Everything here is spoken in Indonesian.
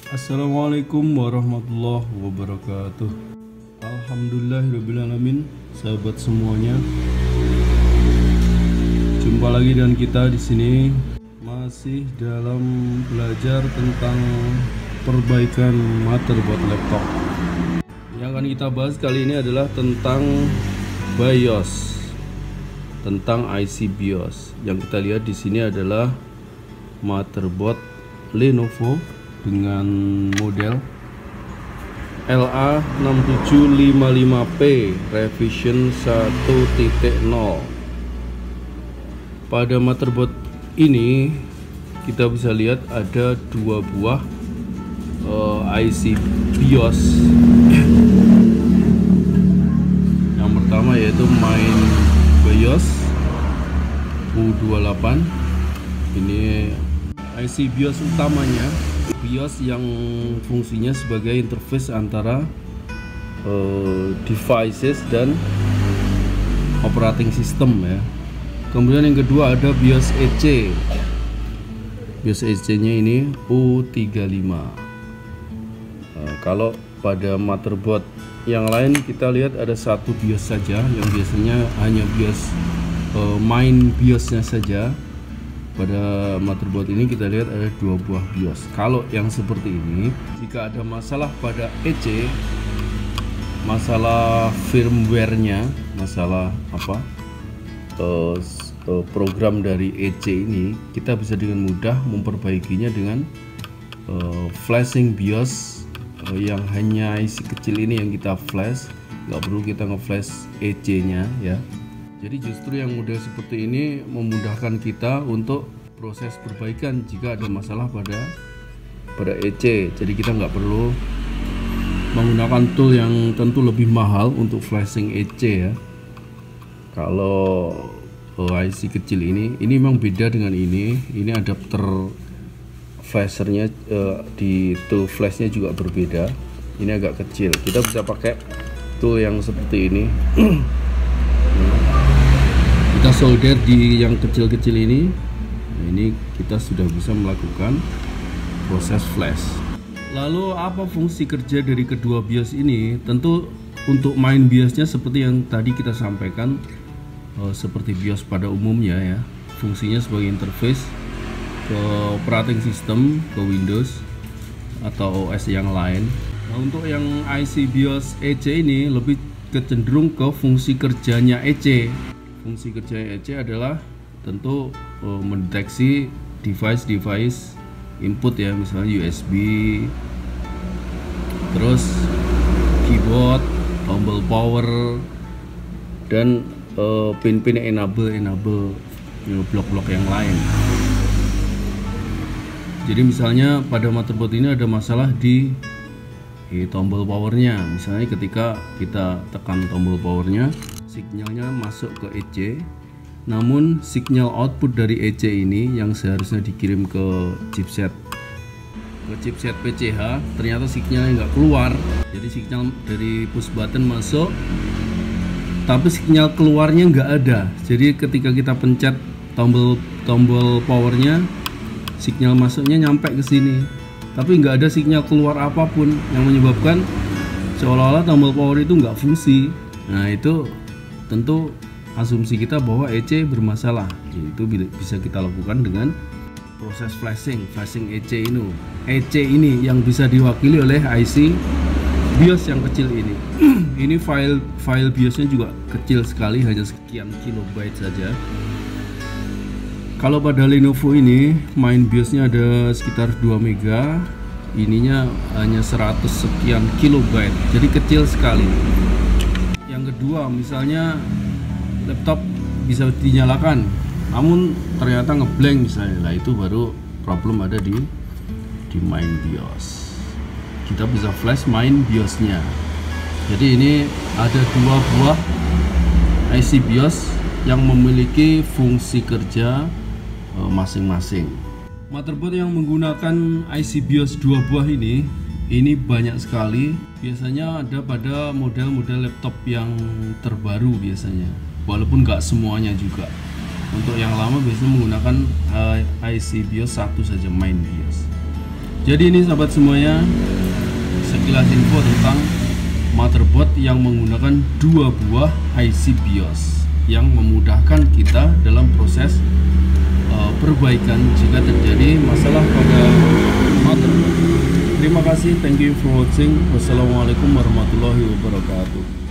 Assalamualaikum warahmatullahi wabarakatuh. Alhamdulillahirobbilalamin, sahabat semuanya. Jumpa lagi dengan kita di sini masih dalam belajar tentang perbaikan motherboard laptop. Yang akan kita bahas kali ini adalah tentang BIOS, tentang IC BIOS. Yang kita lihat di sini adalah motherboard Lenovo dengan model LA6755P revision 1.0. Pada motherboard ini kita bisa lihat ada dua buah IC BIOS. Yang pertama yaitu main BIOS U28. Ini IC BIOS utamanya, BIOS yang fungsinya sebagai interface antara devices dan operating system ya. Kemudian yang kedua ada BIOS EC. BIOS EC nya ini U35. Kalau pada motherboard yang lain kita lihat ada satu BIOS saja, yang biasanya hanya BIOS main BIOS nya saja. Pada motherboard ini kita lihat ada dua buah BIOS. Kalau yang seperti ini, jika ada masalah pada EC, masalah firmware-nya, masalah program dari EC ini, kita bisa dengan mudah memperbaikinya dengan flashing BIOS yang hanya IC kecil ini yang kita flash, nggak perlu kita nge-flash EC-nya ya. Jadi justru yang model seperti ini memudahkan kita untuk proses perbaikan jika ada masalah pada EC. Jadi kita nggak perlu menggunakan tool yang tentu lebih mahal untuk flashing EC ya. Kalau IC kecil ini memang beda dengan ini. Ini adapter flashernya di tool flashnya juga berbeda. Ini agak kecil. Kita bisa pakai tool yang seperti ini. Kita solder di yang kecil-kecil ini. Nah, ini kita sudah bisa melakukan proses flash. Lalu apa fungsi kerja dari kedua BIOS ini? Tentu untuk main BIOS-nya seperti yang tadi kita sampaikan, seperti BIOS pada umumnya ya. Fungsinya sebagai interface ke operating system, ke Windows atau OS yang lain. Nah, untuk yang IC BIOS EC ini lebih cenderung ke fungsi kerjanya EC. Fungsi kerja EC adalah tentu mendeteksi device input ya, misalnya USB, terus keyboard, tombol power, dan pin-pin enable blok-blok yang lain. Jadi misalnya pada motherboard ini ada masalah di tombol powernya. Misalnya ketika kita tekan tombol powernya, sinyalnya masuk ke EC, namun sinyal output dari EC ini yang seharusnya dikirim ke chipset PCH, ternyata sinyalnya nggak keluar. Jadi sinyal dari push button masuk, tapi sinyal keluarnya nggak ada. Jadi ketika kita pencet tombol powernya, sinyal masuknya nyampe ke sini, tapi nggak ada sinyal keluar apapun, yang menyebabkan seolah-olah tombol power itu nggak fungsi. Nah, itu tentu asumsi kita bahwa EC bermasalah. Itu bisa kita lakukan dengan proses flashing EC ini. EC ini yang bisa diwakili oleh IC BIOS yang kecil ini. Ini file BIOSnya juga kecil sekali, hanya sekian kilobyte saja. Kalau pada Lenovo ini main BIOSnya ada sekitar 2 mega, ininya hanya 100 sekian kilobyte, jadi kecil sekali. Yang kedua, misalnya laptop bisa dinyalakan namun ternyata ngeblank misalnya, nah itu baru problem ada di main BIOS. Kita bisa flash main BIOS-nya. Jadi ini ada dua buah IC BIOS yang memiliki fungsi kerja masing-masing. Motherboard yang menggunakan IC BIOS dua buah ini banyak sekali. Biasanya ada pada model-model laptop yang terbaru biasanya, walaupun nggak semuanya juga. Untuk yang lama biasanya menggunakan IC BIOS satu saja, main BIOS. Jadi ini sahabat semuanya, sekilas info tentang motherboard yang menggunakan dua buah IC BIOS yang memudahkan kita dalam proses perbaikan jika terjadi masalah pada motherboard. Terima kasih, thank you for watching. Wassalamualaikum warahmatullahi wabarakatuh.